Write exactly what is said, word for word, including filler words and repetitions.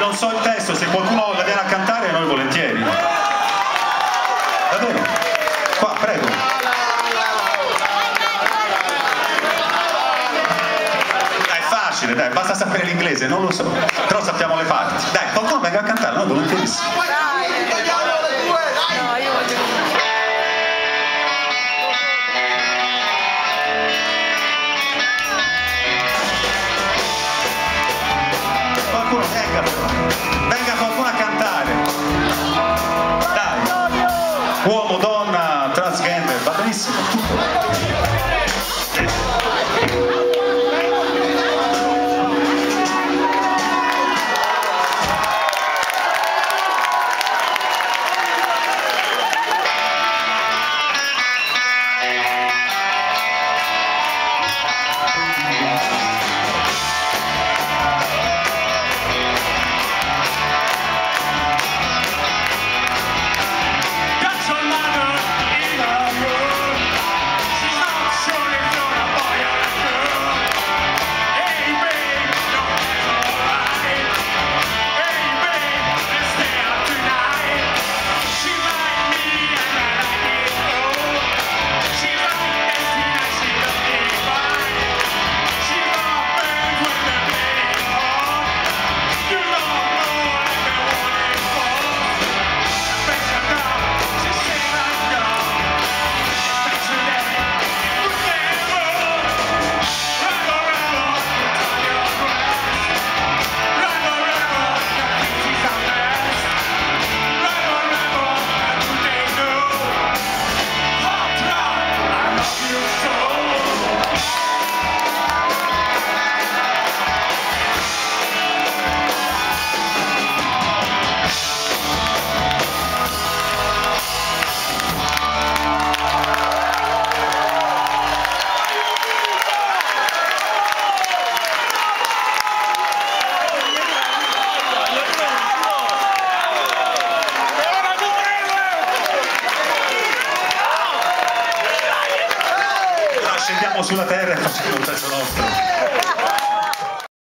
non so il testo, se qualcuno la viene a cantare noi volentieri. Davvero? Qua, prego. Dai, è facile, dai, basta sapere l'inglese, non lo so, però sappiamo le parti. Dai, qualcuno venga a cantare, noi volentierissimo. Qualcuno venga, venga qualcuno a cantare. Dai, uomo, donna, transgender, va benissimo. Scendiamo sulla terra e facciamo il pezzo nostro.